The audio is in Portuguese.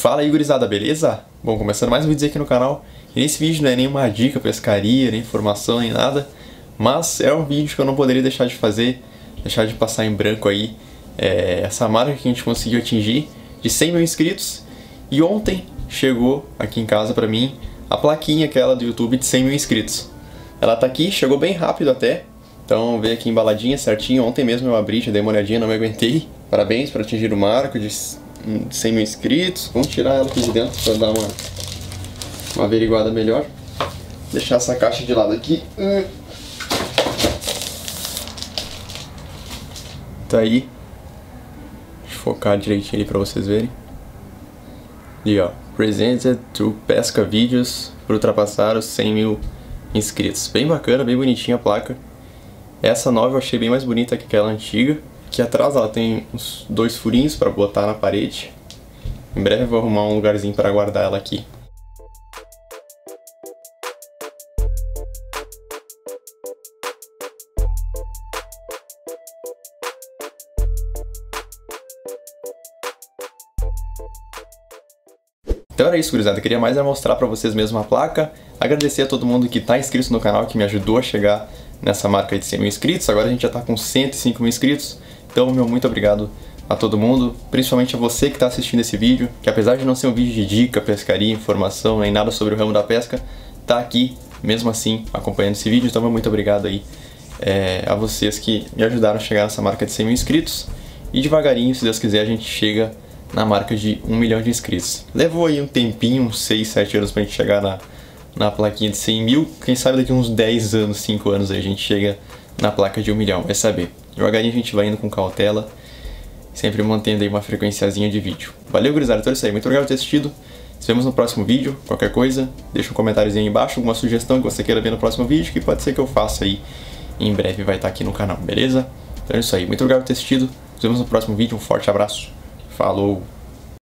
Fala aí, gurizada, beleza? Bom, começando mais um vídeo aqui no canal. E nesse vídeo não é nenhuma dica, pescaria, nem informação, nem nada, mas é um vídeo que eu não poderia deixar de fazer, deixar de passar em branco aí essa marca que a gente conseguiu atingir de 100 mil inscritos. E ontem chegou aqui em casa pra mim a plaquinha aquela do YouTube de 100 mil inscritos. Ela tá aqui, chegou bem rápido até, então veio aqui embaladinha certinho. Ontem mesmo eu abri, já dei uma olhadinha, não me aguentei. Parabéns por atingir o marco de 100 mil inscritos. Vamos tirar ela aqui de dentro para dar uma averiguada melhor. Deixar essa caixa de lado aqui. Tá aí. Deixa eu focar direitinho ali para vocês verem. E ó, Presented to Pesca Vídeos por ultrapassar os 100 mil inscritos. Bem bacana, bem bonitinha a placa. Essa nova eu achei bem mais bonita que aquela antiga. Aqui atrás ela tem uns 2 furinhos para botar na parede. Em breve eu vou arrumar um lugarzinho para guardar ela aqui. Então era isso, gurizada. Eu queria mais mostrar para vocês mesmo a placa. Agradecer a todo mundo que está inscrito no canal, que me ajudou a chegar nessa marca de 100 mil inscritos. Agora a gente já está com 105 mil inscritos. Então, meu muito obrigado a todo mundo, principalmente a você que está assistindo esse vídeo, que apesar de não ser um vídeo de dica, pescaria, informação, nem nada sobre o ramo da pesca, tá aqui, mesmo assim, acompanhando esse vídeo. Então, meu muito obrigado aí a vocês que me ajudaram a chegar nessa marca de 100 mil inscritos. E devagarinho, se Deus quiser, a gente chega na marca de 1 milhão de inscritos. Levou aí um tempinho, uns 6, 7 anos pra gente chegar na plaquinha de 100 mil. Quem sabe daqui uns 10 anos, 5 anos aí a gente chega na placa de 1 milhão, vai saber. Devagarinho a gente vai indo com cautela, sempre mantendo aí uma frequenciazinha de vídeo. Valeu, gurizada, então é isso aí. Muito obrigado por ter assistido. Nos vemos no próximo vídeo. Qualquer coisa, deixa um comentáriozinho aí embaixo, alguma sugestão que você queira ver no próximo vídeo, que pode ser que eu faça aí. Em breve vai estar aqui no canal, beleza? Então é isso aí. Muito obrigado por ter assistido. Nos vemos no próximo vídeo. Um forte abraço. Falou!